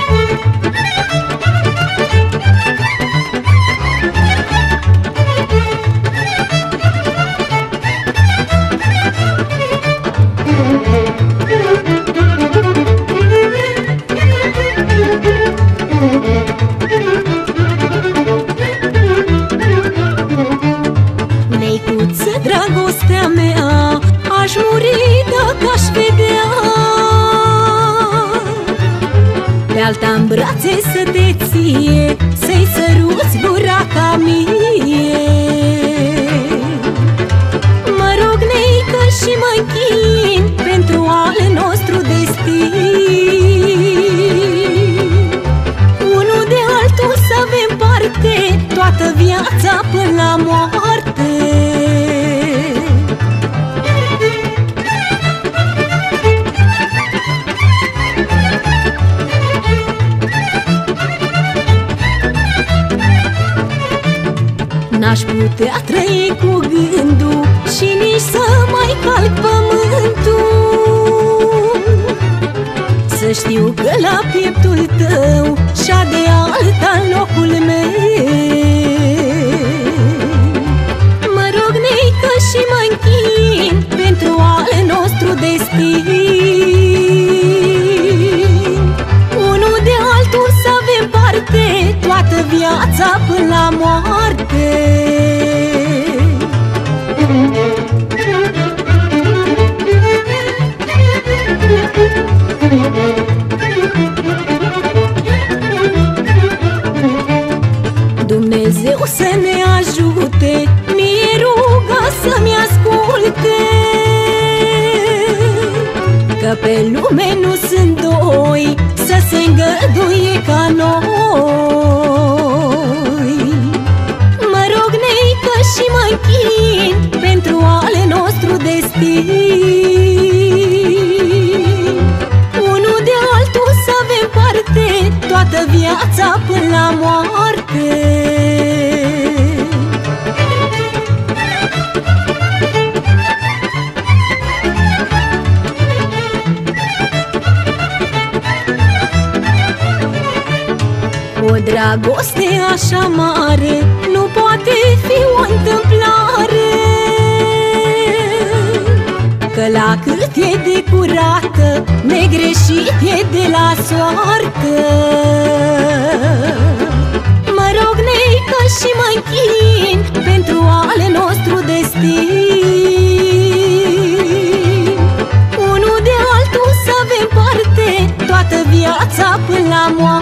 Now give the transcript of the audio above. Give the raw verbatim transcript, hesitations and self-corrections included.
Neicuță, dragostea mea, aș muri dacă aș vedea pe alta-n brațe să te ție, să-i săruți gura ca mie. Mă rog, neică, și mă închin pentru al nostru destin, unul de altul să avem parte toată viața până la moarte. N-aș putea trăi cu gândul și nici să mai calc pământul, să știu că la pieptul tău și-a de alta locul meu. Mă rog, neică, și mă închin pentru al nostru destin, unul de altul să avem parte toată viața până la moarte. Dumnezeu să ne ajute, mi-e ruga să-mi asculte, că pe lume nu sunt doi să se îngăduie ca noi. Mă rog, neică, și mă închin pentru al nostru destin, unul de altul să avem parte toată viața până la moarte. O dragoste așa mare nu poate fi o întâmplare, că la cât e de curată, negreșit e de la soartă. Mă rog, neică, și mă închin pentru al nostru destin, unul de altul să avem parte toată viața până la moarte.